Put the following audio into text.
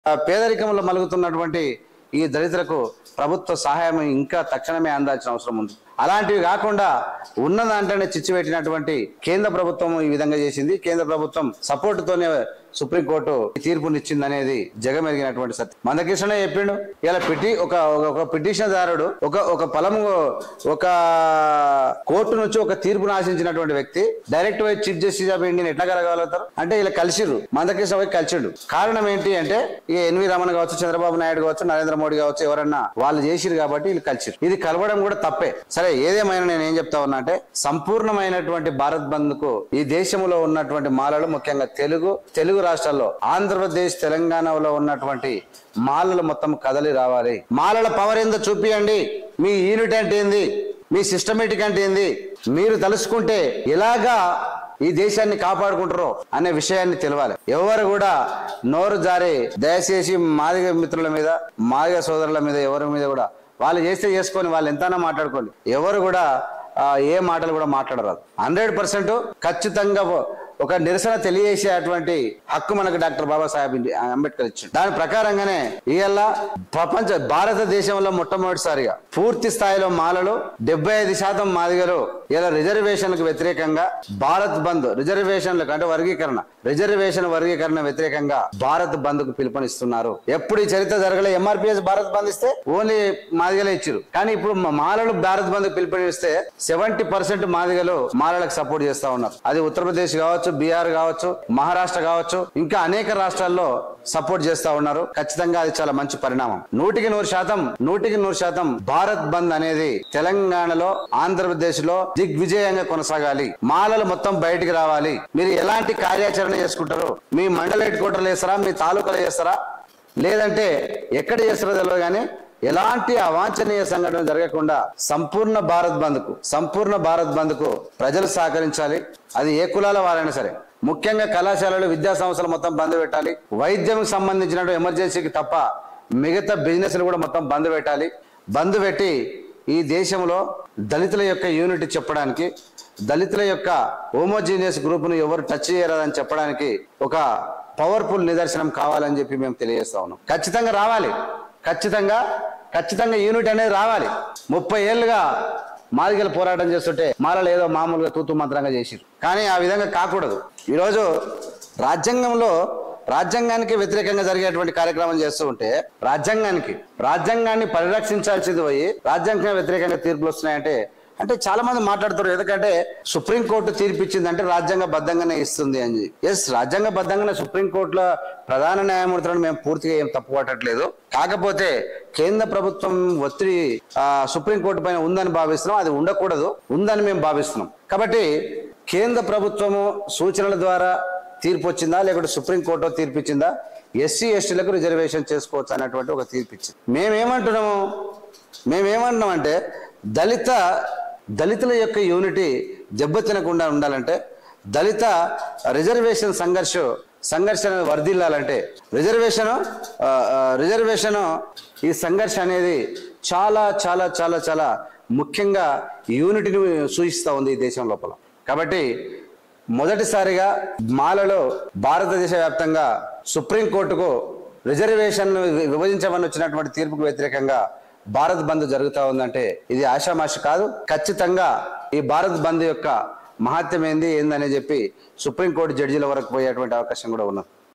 పేదరికంలో మలుగుతున్నటువంటి ఈ దళితులకు ప్రభుత్వ సహాయం ఇంకా తక్షణమే అందాల్సిన అవసరం ఉంది. అలాంటివి కాకుండా ఉన్నదంటేనే చిచ్చు పెట్టినటువంటి కేంద్ర ప్రభుత్వం ఈ విధంగా చేసింది. కేంద్ర ప్రభుత్వం సపోర్ట్ తోనే సుప్రీంకోర్టు తీర్పునిచ్చింది అనేది జగమెరిగినటువంటి సత్యం. మందకృష్ణ చెప్పిండు. ఇలా ఒక పిటిషన్ దారుడు ఒక ఒక కోర్టు నుంచి ఒక తీర్పును ఆశించినటువంటి వ్యక్తి డైరెక్ట్ పోయి చీఫ్ జస్టిస్ ఆఫ్ ఇండియన్ ఎట్లా కలగలుగుతారు? అంటే ఇలా కలిసిరు, మందకృష్ణ పోయి కలిసిండు. కారణం ఏంటి అంటే ఇక ఎన్వి రమణ కావచ్చు, చంద్రబాబు నాయుడు కావచ్చు, నరేంద్ర మోడీ కావచ్చు, ఎవరన్నా వాళ్ళు చేసిరు కాబట్టి వీళ్ళు కలిసిరు. ఇది కలవడం కూడా తప్పే. సరే, ఏదేమైనా నేను ఏం చెప్తా ఉన్నా అంటే సంపూర్ణమైనటువంటి భారత్ బంద్ కు ఈ దేశంలో ఉన్నటువంటి మాలలు, ముఖ్యంగా తెలుగు రాష్ట్రాల్లో ఆంధ్రప్రదేశ్ తెలంగాణలో ఉన్నటువంటి మాలలు మొత్తం కదలి రావాలి. మాలల పవర్ ఏందో చూపియండి. మీ యూనిట్ అంటే ఏంది, మీ సిస్టమేటిక్ అంటే ఏంది, మీరు తలుసుకుంటే ఎలాగా ఈ దేశాన్ని కాపాడుకుంటారో అనే విషయాన్ని తెలవాలి. ఎవరు కూడా నోరు జారి దయచేసి మాదిగ మిత్రుల మీద, మాదిగ సోదరుల మీద, ఎవరి మీద కూడా వాళ్ళు చేస్తే చేసుకొని వాళ్ళు ఎంతైనా మాట్లాడుకోండి. ఎవరు కూడా ఏ మాటలు కూడా మాట్లాడరాదు. 100% ఖచ్చితంగా ఒక నిరసన తెలియజేసేటువంటి హక్కు మనకు డాక్టర్ బాబాసాహెబ్ అంబేద్కర్ ఇచ్చింది. దాని ప్రకారంగానే ఇవాళ భారతదేశంలో మొట్టమొదటిసారిగా పూర్తి స్థాయిలో మాలలు 75% మాదిగలు ఇలా రిజర్వేషన్లకు వ్యతిరేకంగా భారత్ బంద్, రిజర్వేషన్లకు అంటే వర్గీకరణ వ్యతిరేకంగా భారత్ బంద్ కు పిలుపునిస్తున్నారు. ఎప్పుడు ఈ చరిత్ర జరగలే. ఎంఆర్పిఎస్ భారత్ బంద్ ఇస్తే ఓన్లీ మాదిగలే ఇచ్చారు. కానీ ఇప్పుడు మాలలు భారత్ బంద్ పిలుపునిస్తే 70% మాదిగలు మాలలకు సపోర్ట్ చేస్తా ఉన్నారు. అది ఉత్తరప్రదేశ్ కావచ్చు, బీహార్ కావచ్చు, మహారాష్ట్ర కావచ్చు, ఇంకా అనేక రాష్ట్రాల్లో సపోర్ట్ చేస్తా ఉన్నారు. ఖచ్చితంగా అది చాలా మంచి పరిణామం. 100% భారత్ బంద్ అనేది తెలంగాణలో, ఆంధ్రప్రదేశ్ లో దిగ్విజయంగా కొనసాగాలి. మాలలు మొత్తం బయటికి రావాలి. మీరు ఎలాంటి కార్యాచరణ చేసుకుంటారు? మీ మండల హెడ్ క్వార్టర్లు చేస్తారా, మీ తాలూకాలు చేస్తారా, లేదంటే ఎక్కడ చేస్తారో తెలియదు కానీ ఎలాంటి అవాంఛనీయ సంఘటన జరగకుండా సంపూర్ణ భారత్ బంద్ కు ప్రజలు సహకరించాలి. అది ఏ కులాల వారైనా సరే. ముఖ్యంగా కళాశాలలు, విద్యా సంస్థలు మొత్తం బంద్ పెట్టాలి. వైద్యం సంబంధించిన ఎమర్జెన్సీకి తప్ప మిగతా బిజినెస్లు కూడా మొత్తం బంద్ పెట్టాలి. బంద్ పెట్టి ఈ దేశంలో దళితుల యొక్క యూనిటీ చెప్పడానికి, దళితుల యొక్క హోమోజీనియస్ గ్రూప్ ను ఎవరు టచ్ చేయరాదని చెప్పడానికి ఒక పవర్ఫుల్ నిదర్శనం కావాలని చెప్పి మేము తెలియజేస్తా ఉన్నాం. ఖచ్చితంగా రావాలి. ఖచ్చితంగా యూనిట్ అనేది రావాలి. 30 ఏళ్ళుగా మాదిగలు పోరాటం చేస్తుంటే మాలలు ఏదో మామూలుగా తూతు మంత్రంగా చేసిరు. కానీ ఆ విధంగా కాకూడదు. ఈరోజు రాజ్యాంగానికి వ్యతిరేకంగా జరిగేటువంటి కార్యక్రమం చేస్తూ ఉంటే రాజ్యాంగాన్ని పరిరక్షించాల్సింది పోయి రాజ్యాంగం వ్యతిరేకంగా తీర్పులు వస్తున్నాయంటే చాలా మంది మాట్లాడుతారు. ఎందుకంటే సుప్రీంకోర్టు తీర్పు ఇచ్చిందంటే రాజ్యాంగబద్ధంగానే ఇస్తుంది అని. ఎస్, రాజ్యాంగబద్ధంగానే సుప్రీంకోర్టులో ప్రధాన న్యాయమూర్తులను మేము పూర్తిగా ఏం తప్పు పట్టట్లేదు. కాకపోతే కేంద్ర ప్రభుత్వం ఒత్తిడి సుప్రీంకోర్టు పైన ఉందని భావిస్తున్నాం. అది ఉండకూడదు, ఉందని మేము భావిస్తున్నాం. కాబట్టి కేంద్ర ప్రభుత్వము సూచనల ద్వారా తీర్పు వచ్చిందా, లేకుంటే సుప్రీంకోర్టు తీర్పు ఇచ్చిందా, ఎస్సీ ఎస్టీలకు రిజర్వేషన్ చేసుకోవచ్చు అన్నటువంటి ఒక తీర్పు ఇచ్చింది. మేమేమంటున్నామంటే దళితుల యొక్క యూనిటీ దెబ్బతినకుండా ఉండాలంటే, దళిత రిజర్వేషన్ సంఘర్షణ వర్ధిల్లాలంటే, రిజర్వేషన్ ఈ సంఘర్షణ అనేది చాలా చాలా చాలా చాలా ముఖ్యంగా యూనిటీని సూచిస్తూ ఉంది ఈ దేశం లోపల. కాబట్టి మొదటిసారిగా మాలలో భారతదేశ వ్యాప్తంగా సుప్రీంకోర్టుకు రిజర్వేషన్ విభజించమని వచ్చినటువంటి తీర్పుకు వ్యతిరేకంగా భారత్ బంద్ జరుగుతూ ఉందంటే ఇది ఆషామాషి కాదు. ఖచ్చితంగా ఈ భారత్ బంద్ యొక్క మహత్యం ఏందని చెప్పి సుప్రీంకోర్టు జడ్జీల వరకు పోయేటువంటి అవకాశం కూడా ఉన్నది.